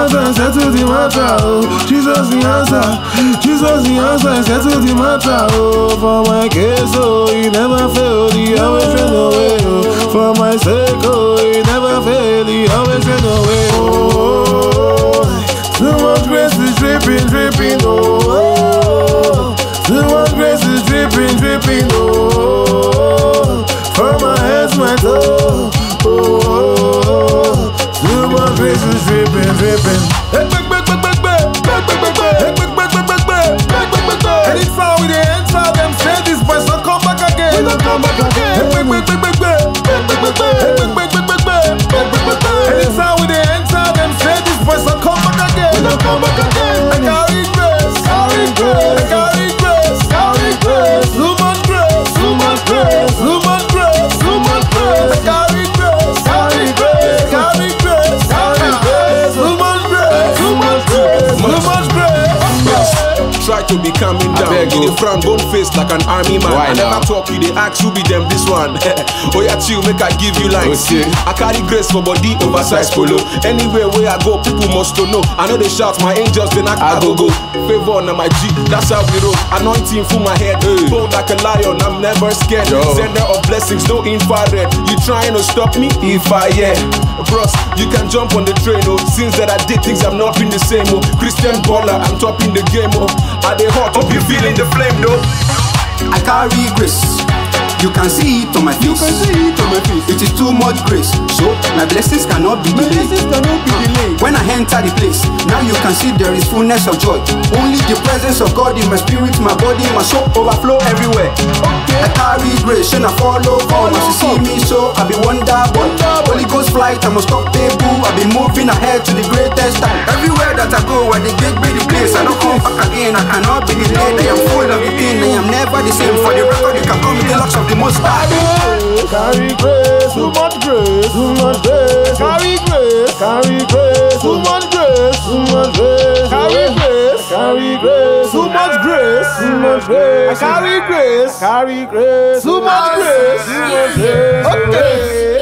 answer, settle the matter, oh. Jesus the answer, Jesus the answer, settle the matter, oh. For my case, oh, he never failed, he always ran away, oh. For my sake, oh, he never failed, he always ran away, oh. Too much grace is dripping, dripping, oh. Too much grace is dripping, dripping, oh. From my head to my toe, oh. Too much grace is dripping, dripping. Anytime we enter them, say this boys don't come back again. We don't come back again. Anytime we enter them, say this boys don't come back again. We don't come back again. I carry grace, carry grace, I carry grace, carry grace. Too much grace, too much grace, too much grace, too much grace. I carry grace, carry grace, carry grace, carry grace. Too much grace, too much grace, too much grace. Try to be calming down. You dey frown, bone face like an army man. Why I never now? talk, you dey ask who be them this one. Oh yeah, chill, make I give you lines. Okay. I carry grace for body, oversized polo. Anywhere where I go, people must to know. I know they shout, my angels been act I go go. Favor on my G, that's how we roll. Anointing for my head, bold like a lion, I'm never scared. Yo. Sender of blessings, no infrared. You trying to stop me? If I bros, you can jump on the train, oh. Since that I did things have not been the same, oh. Christian baller, I'm topping the game, oh. Are they hot? Hope you feeling the flame, though. I carry grace. You can see it on my face. You can see it on my face. It is too much grace, so my blessings cannot be delayed. When I enter the place, now you can see there is fullness of joy. Only the presence of God in my spirit, my body, my soul overflow everywhere. Okay. I carry grace and I follow God. As you see me, so I be wonder boy. Holy Ghost flight, I'm unstoppable. I be moving ahead to the greatest time. Everywhere that I go, I dey be the place. I don't come back again. I cannot be delayed. I am full of the pain. I am never the same. For the record, you can call me the locks of the most high. Carry grace, too much grace, too much grace. Carry grace, carry grace, too much grace, too much grace. Carry grace, carry grace, too much grace, too much grace. Carry grace, carry grace, too much grace, too much grace. Okay.